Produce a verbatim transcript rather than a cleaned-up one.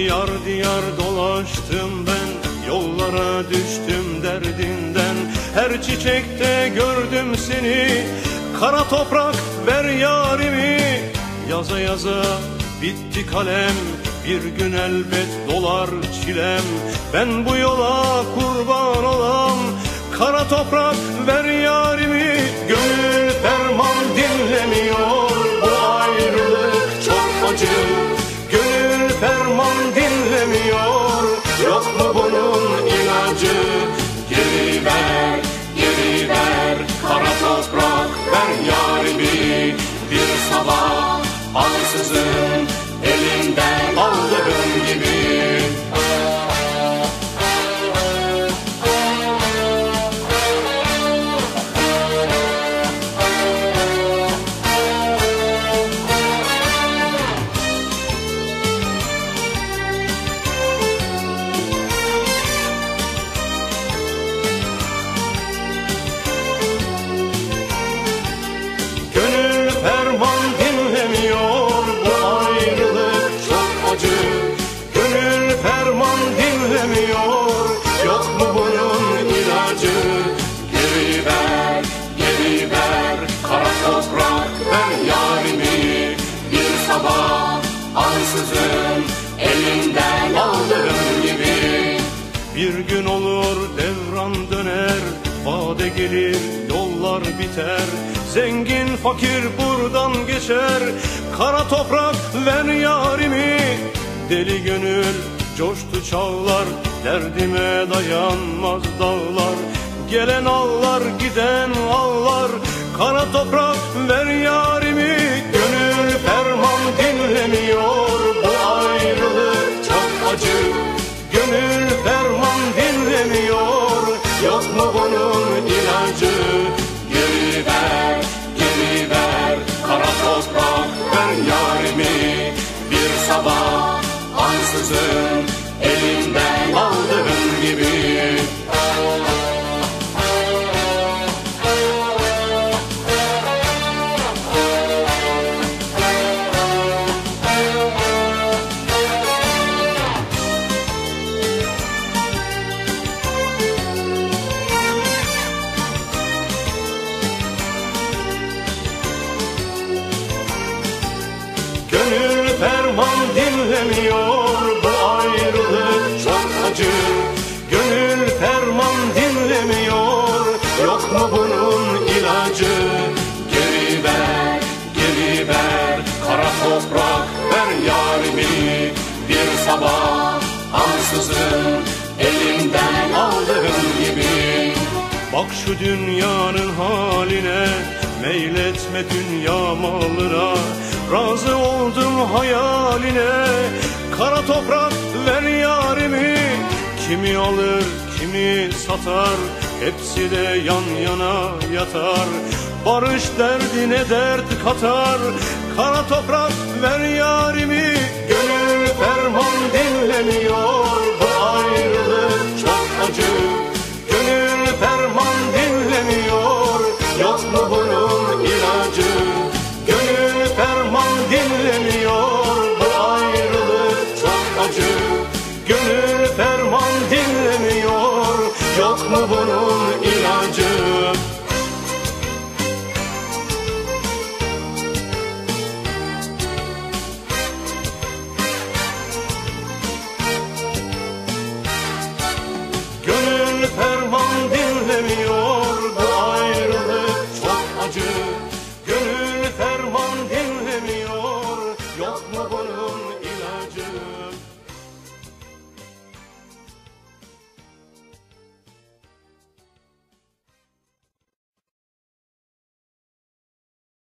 Diyar diyar dolaştım ben, yollara düştüm derdinden. Her çiçekte gördüm seni, kara toprak ver yarimi. Yaza yaza bitti kalem, bir gün elbet dolar çilem. Ben bu yola kurban olam, kara toprak ver yarimi. Gönül ferman dinlemiyor, bu ayrılık çok acı. Gönül ferman dinlemiyor, yok mu bunun ilacı? Geri ver, geri ver, kara toprak ver yarimi. Bir sabah ansızın elinden aldığım gibi. Gönül ferman dinlemiyor, bu ayrılık çok acı. Gönül ferman dinlemiyor, yok mu bunun ilacı? Geri ver, geri ver, kara toprak ver yarimi. Bir sabah ansızın elinden aldığım gibi. Bir gün olur devran döner, vade gelir yollar biter. Zengin fakir buradan geçer, kara toprak ver yarimi. Deli gönül coştu çağlar, derdime dayanmaz dağlar. Gelen ağlar giden ağlar, kara toprak ver yarimi. Gönül ferman dinlemiyor, bu ayrılık çok acı. Gönül ferman dinlemiyor, yok mu bunun ilacı? Geri ver, geri ver, kara toprak ver yarimi. Bir sabah ansızın elinden aldığım gibi. Gönül ferman dinlemiyor, bu ayrılık çok acı. Gönül ferman dinlemiyor, yok mu bunun ilacı? Geri ver, geri ver, kara toprak ver yarimi. Bir sabah ansızın elinden aldığım gibi. Bak şu dünyanın haline, meyletme dünya malına. Razı oldum hayaline, kara toprak ver yarimi. Kimi alır kimi satar, hepsi de yan yana yatar. Barış derdine dert katar, kara toprak ver yarimi. Gönül ferman dinlemiyor, bu ayrılık çok acı. Gönül ferman dinlemiyor, yok mu bunun ilacı? Gönül ferman dinlemiyor, bu ayrılık çok acı. Gönül ferman dinlemiyor, yok mu bunun ilacı? Gönül ferman dinlemiyor, bu ayrılık çok acı. Gönül ferman dinlemiyor, yok mu bunun